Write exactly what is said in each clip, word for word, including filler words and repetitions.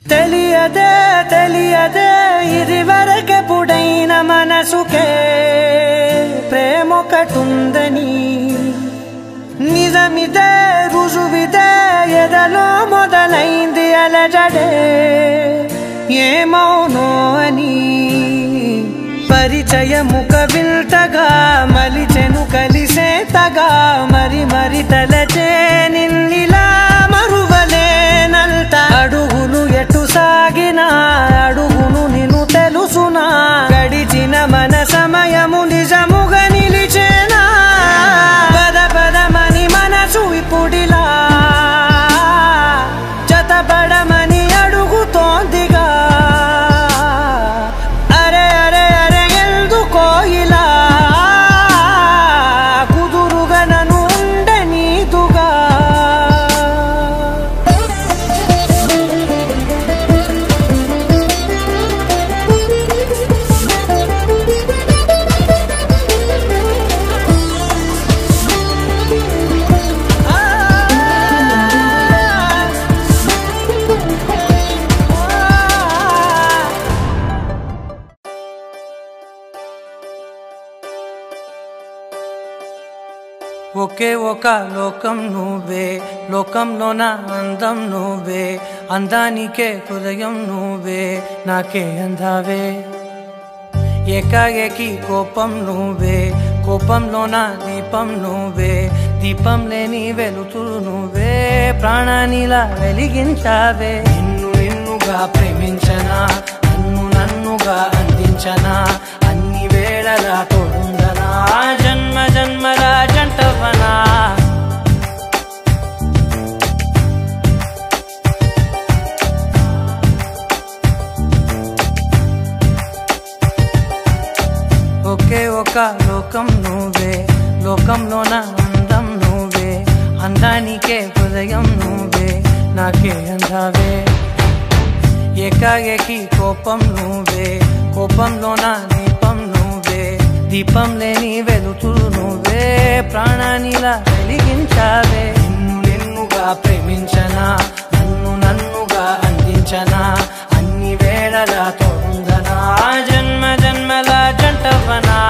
తెలియదే తెలియదే ఇదివరకెప్పుడైన మనసుకే ప్రేమొకటుందని నిజమిదే రుజువిదే ఎదలో మొదలైంది అలజడే ఏమౌనో అని పరిచయముక విల్తగా మలిచెను కలిసేతగా మరి మరి తలచే నిన్నిలా మరువలేనంత అడుగులు ఎటు సాగినా అడుగును నిన్ను తెలుసునా గడిచిన మన సమయము నిజముగా నిలిచేనా పద పదమని మనసు ఇప్పుడిలా జతపడమని అడుగుతోందిగా అరే అరే అరే ఎందుకో ఇలా కుదురుగా నన్ను ఉండనీదుగా ఒకే ఒక లోకం నువ్వే లోకంలోన అందం నువ్వే అందానికే హృదయం నువ్వే నాకే అందావే ఏకాఏకి కోపం నువ్వే కోపంలోన దీపం నువ్వే దీపం లేని వెలుతురు నువ్వే ప్రాణానిలా వెలిగించావే నిన్ను నిన్నుగా ప్రేమించనా నన్ను నన్నుగా అందించనా అన్ని వేళలా తోడుందనా జన్మ జన్మల జంటవనా ఒకే ఒక లోకం నువ్వే లోకంలోన అందం నువ్వే అందానికే హృదయం నువ్వే నాకే అందావే ఏకాఏకి కోపం నువ్వే కోపంలోన దీపం నువ్వే దీపం లేని వెలుతురు నువ్వే ప్రాణానిలా వెలిగించావే నిన్ను నిన్నుగా ప్రేమించనా నన్ను నన్నుగా అందించనా అన్ని వేళలా తోడుందనా జన్మ జన్మల జంటవనా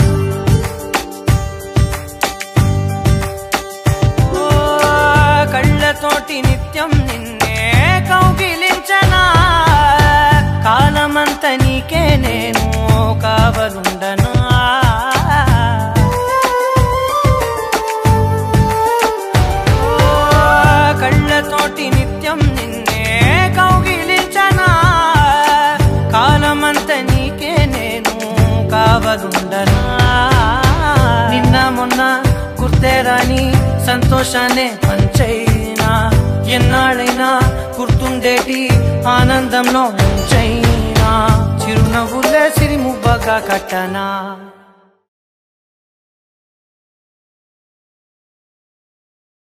ఓ కళ్ళతోటి నిత్యం నిన్నే కౌగిలించనా కాలమంత నీకే నేను కావలుండనా కళ్ళతోటి నిత్యం నిన్నే కౌగిలించనా కాలమంత నీకే నేను కావలుండనా నిన్న మొన్న గుర్తేరాని సంతోషాన్ని పంచైనా ఎన్నాళ్ళైనా గుర్తుండేటి ఆనందంలో ఉంచైనా చిరునవ్వులే సిరిముబ్బగా కట్టనా